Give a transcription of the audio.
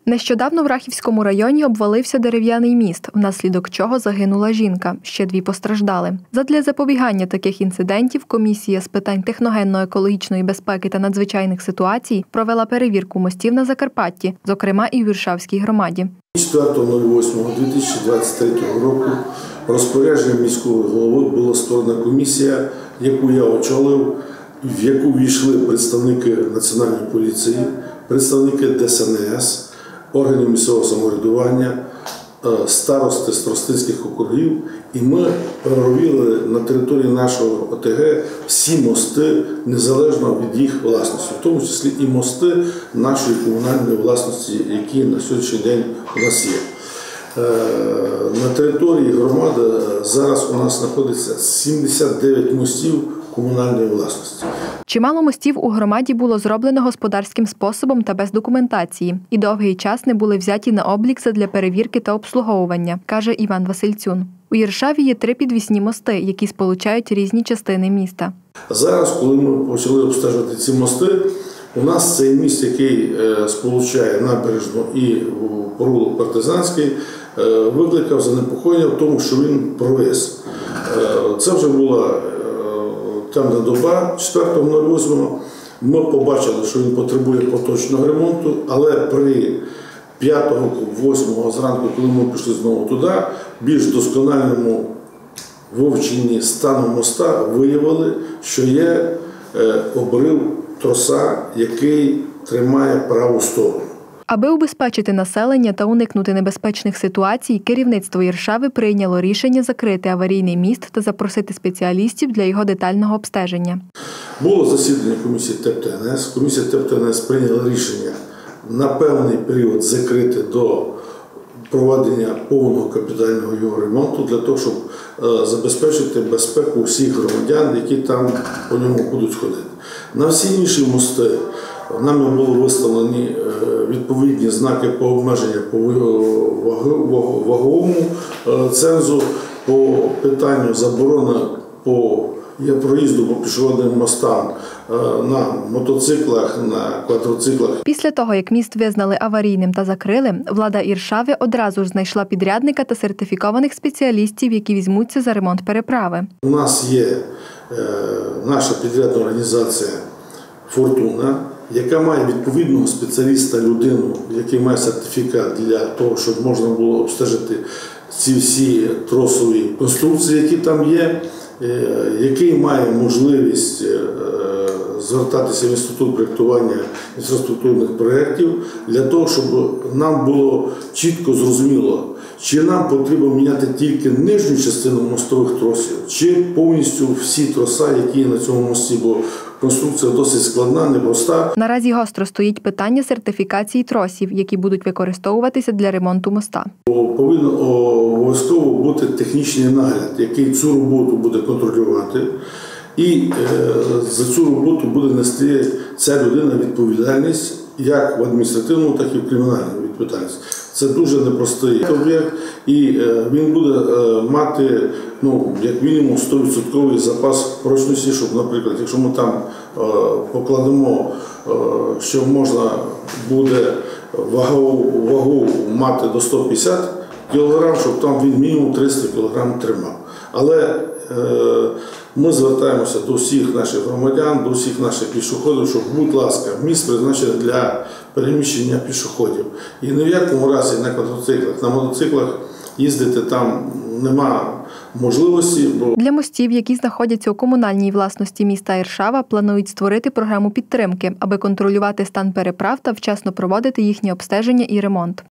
Нещодавно в Рахівському районі обвалився дерев'яний міст, внаслідок чого загинула жінка, ще 2 постраждали. Задля запобігання таких інцидентів комісія з питань техногенно-екологічної безпеки та надзвичайних ситуацій провела перевірку мостів на Закарпатті, зокрема і в Віршавській громаді. 4.08.2023 року розпорядженням міського голови була створена комісія, яку я очолив, в яку війшли представники Національної поліції, представники ДСНС, органів місцевого самоврядування, старости з Тростинських округів, і ми перевірили на території нашого ОТГ всі мости, незалежно від їх власності, в тому числі і мости нашої комунальної власності, які на сьогоднішній день у нас є. На території громади зараз у нас знаходиться 79 мостів комунальної власності. Чимало мостів у громаді було зроблено господарським способом та без документації, і довгий час не були взяті на облік задля перевірки та обслуговування, каже Іван Васильцюн. У Іршаві є 3 підвісні мости, які сполучають різні частини міста. Зараз, коли ми почали обстежувати ці мости, у нас цей міст, який сполучає набережну і провулок Партизанський, викликав занепокоєння в тому, що він провис. Це вже була темна доба, 4.08 ми побачили, що він потребує поточного ремонту, але при 5.08 зранку, коли ми пішли знову туди, більш доскональному вивченні стану моста виявили, що є обрив троса, який тримає праву сторону. Аби убезпечити населення та уникнути небезпечних ситуацій, керівництво Іршави прийняло рішення закрити аварійний міст та запросити спеціалістів для його детального обстеження. Було засідання комісії ТЕП-ТНС. Комісія ТЕП-ТНС прийняла рішення на певний період закрити до проведення повного капітального його ремонту для того, щоб забезпечити безпеку всіх громадян, які там по ньому будуть ходити. На всі інші мости нами були виставлені відповідні знаки по обмеженню по ваговому цензу, по питанню заборони по проїзду по пішохідним мостам на мотоциклах, на квадроциклах. Після того, як міст визнали аварійним та закрили, влада Іршави одразу ж знайшла підрядника та сертифікованих спеціалістів, які візьмуться за ремонт переправи. У нас є наша підрядна організація «Фортуна», яка має відповідного спеціаліста, людину, який має сертифікат для того, щоб можна було обстежити ці всі тросові конструкції, які там є, який має можливість звертатися в Інститут проєктування інфраструктурних проєктів для того, щоб нам було чітко зрозуміло, чи нам потрібно міняти тільки нижню частину мостових тросів, чи повністю всі троса, які є на цьому мості, бо конструкція досить складна, непроста. Наразі гостро стоїть питання сертифікації тросів, які будуть використовуватися для ремонту моста. Повинен обов'язково бути технічний нагляд, який цю роботу буде контролювати. І за цю роботу буде нести ця людина відповідальність як в адміністративному, так і в кримінальному відповідальність. Це дуже непростий об'єкт, і він буде мати, як мінімум, 100% запас прочності, щоб, наприклад, якщо ми там покладемо, що можна буде вагу мати до 150 кг, щоб там він мінімум 300 кг тримав. Але ми звертаємося до всіх наших громадян, до всіх наших пішоходів, щоб, будь ласка, міст призначений для переміщення пішоходів. І ні в якому разі на квадроциклах, на мотоциклах їздити там нема можливості. Для мостів, які знаходяться у комунальній власності міста Іршава, планують створити програму підтримки, аби контролювати стан переправ та вчасно проводити їхнє обстеження і ремонт.